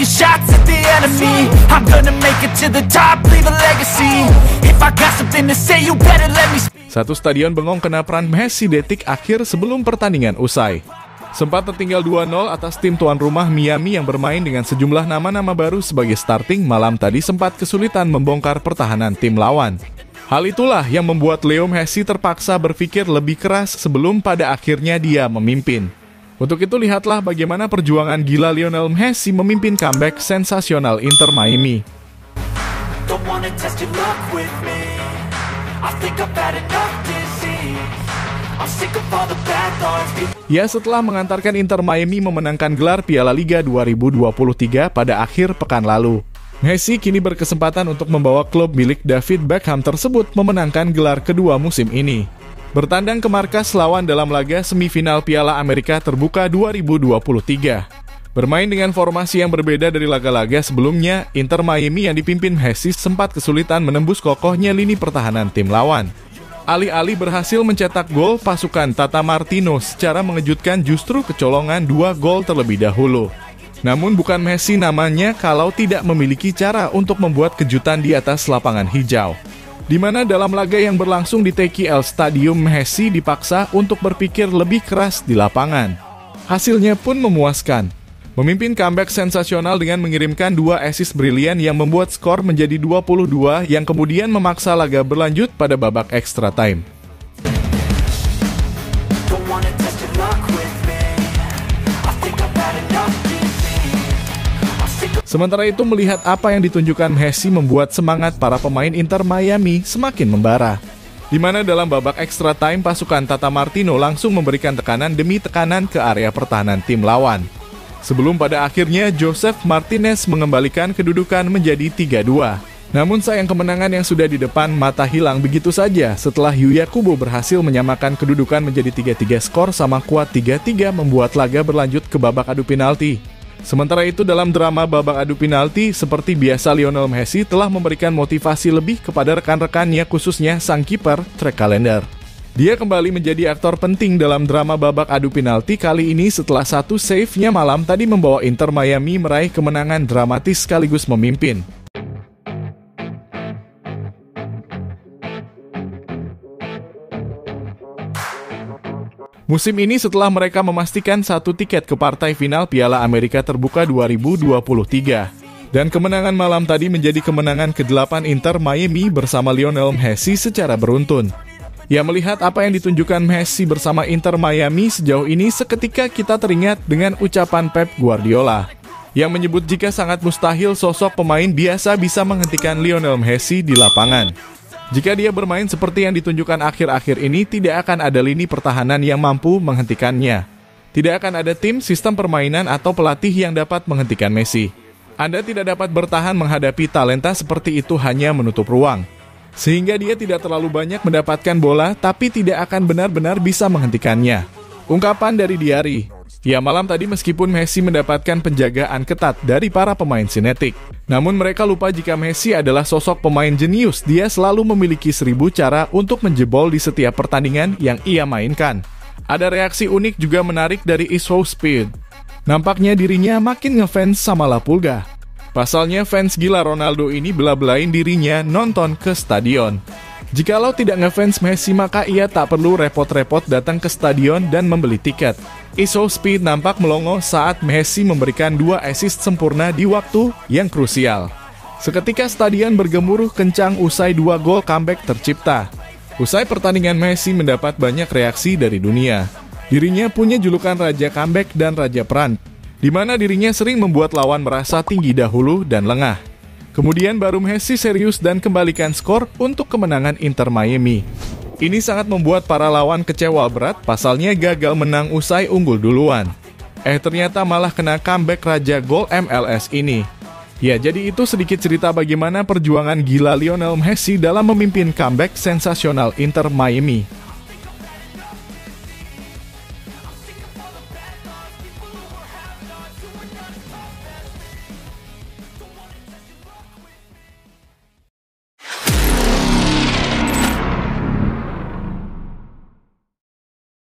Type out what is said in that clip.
taking shots at the enemy. I'm gonna make it to the top, leave a legacy. If I got something to say, you better let me speak. Satu stadion bengong kena peran Messi detik akhir sebelum pertandingan usai. Sempat tertinggal 2-0 atas tim tuan rumah Miami yang bermain dengan sejumlah nama-nama baru sebagai starting, malam tadi sempat kesulitan membongkar pertahanan tim lawan. Hal itulah yang membuat Leo Messi terpaksa berpikir lebih keras sebelum pada akhirnya dia memimpin. Untuk itu lihatlah bagaimana perjuangan gila Lionel Messi memimpin comeback sensasional Inter Miami. Don't wanna test your luck with me. I think I've had enough disease. I'm sick of all the bad thoughts. Ya, setelah mengantarkan Inter Miami memenangkan gelar Piala Liga 2023 pada akhir pekan lalu, Messi kini berkesempatan untuk membawa klub milik David Beckham tersebut memenangkan gelar kedua musim ini. Bertandang ke markas lawan dalam laga semifinal Piala Amerika Terbuka 2023. Bermain dengan formasi yang berbeda dari laga-laga sebelumnya, Inter Miami yang dipimpin Messi sempat kesulitan menembus kokohnya lini pertahanan tim lawan. Alih-alih berhasil mencetak gol, pasukan Tata Martino secara mengejutkan justru kecolongan 2 gol terlebih dahulu. Namun bukan Messi namanya kalau tidak memiliki cara untuk membuat kejutan di atas lapangan hijau. Di mana dalam laga yang berlangsung di TKL Stadium, Messi dipaksa untuk berpikir lebih keras di lapangan. Hasilnya pun memuaskan. Memimpin comeback sensasional dengan mengirimkan 2 assist brilian yang membuat skor menjadi 22 yang kemudian memaksa laga berlanjut pada babak extra time. Sementara itu melihat apa yang ditunjukkan Messi membuat semangat para pemain Inter Miami semakin membara. Di mana dalam babak extra time pasukan Tata Martino langsung memberikan tekanan demi tekanan ke area pertahanan tim lawan. Sebelum pada akhirnya Joseph Martinez mengembalikan kedudukan menjadi 3-2. Namun sayang kemenangan yang sudah di depan mata hilang begitu saja setelah Yuya Kubo berhasil menyamakan kedudukan menjadi 3-3, skor sama kuat 3-3 membuat laga berlanjut ke babak adu penalti. Sementara itu dalam drama babak adu penalti, seperti biasa Lionel Messi telah memberikan motivasi lebih kepada rekan-rekannya khususnya sang kiper Trek Kalender. Dia kembali menjadi aktor penting dalam drama babak adu penalti kali ini setelah satu save-nya malam tadi membawa Inter Miami meraih kemenangan dramatis sekaligus memimpin. Musim ini setelah mereka memastikan satu tiket ke partai final Piala Amerika Terbuka 2023. Dan kemenangan malam tadi menjadi kemenangan ke-8 Inter Miami bersama Lionel Messi secara beruntun. Ya, melihat apa yang ditunjukkan Messi bersama Inter Miami sejauh ini, seketika kita teringat dengan ucapan Pep Guardiola yang menyebut jika sangat mustahil sosok pemain biasa bisa menghentikan Lionel Messi di lapangan. Jika dia bermain seperti yang ditunjukkan akhir-akhir ini, tidak akan ada lini pertahanan yang mampu menghentikannya. Tidak akan ada tim, sistem permainan, atau pelatih yang dapat menghentikan Messi. Anda tidak dapat bertahan menghadapi talenta seperti itu hanya menutup ruang. Sehingga dia tidak terlalu banyak mendapatkan bola, tapi tidak akan benar-benar bisa menghentikannya. Ungkapan dari Diary. Ya, malam tadi meskipun Messi mendapatkan penjagaan ketat dari para pemain sinetik, namun mereka lupa jika Messi adalah sosok pemain jenius. Dia selalu memiliki 1000 cara untuk menjebol di setiap pertandingan yang ia mainkan. Ada reaksi unik juga menarik dari Isou Speed. Nampaknya dirinya makin ngefans sama La Pulga. Pasalnya fans gila Ronaldo ini bela-belain dirinya nonton ke stadion. Jikalau tidak ngefans Messi maka ia tak perlu repot-repot datang ke stadion dan membeli tiket. Isou Speed nampak melongo saat Messi memberikan 2 assist sempurna di waktu yang krusial. Seketika stadion bergemuruh kencang usai 2 gol comeback tercipta. Usai pertandingan Messi mendapat banyak reaksi dari dunia. Dirinya punya julukan Raja Comeback dan Raja Peran, di mana dirinya sering membuat lawan merasa tinggi dahulu dan lengah. Kemudian baru Messi serius dan kembalikan skor untuk kemenangan Inter Miami. Ini sangat membuat para lawan kecewa berat, pasalnya gagal menang usai unggul duluan. Ternyata malah kena comeback Raja Gol MLS ini. Ya, jadi itu sedikit cerita bagaimana perjuangan gila Lionel Messi dalam memimpin comeback sensasional Inter Miami.